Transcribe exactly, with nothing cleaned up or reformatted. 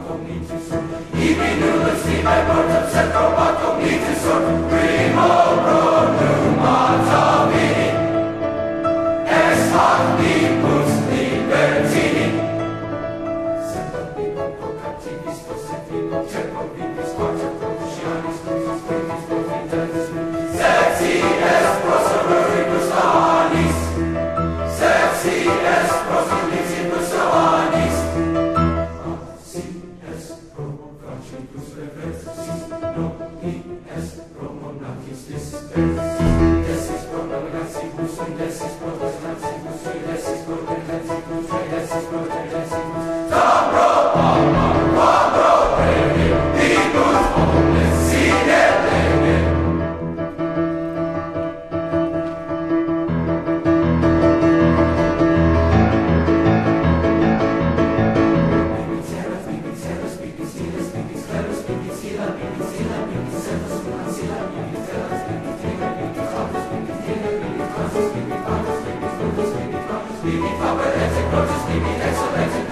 Ibi nullus tibi portum sed probatum litisur, primo pro numata vini, est hac libus libertini. Semper bibum vocativis possetivum, tempo vivis quater proficialis crucis brevis profitatis, sed si est pro sororibus anis, sed si est pro simplicibus anis, si est pro frangibus reversus, nocti est pro monacis dispersus, desis pro navigatibus, desis pro desnatibus, desis pro detentibus, desis pro detentibus, tam pro alma, quam pro rege, libus omnes sine lege. Vivi faber et crotus, vivi exo et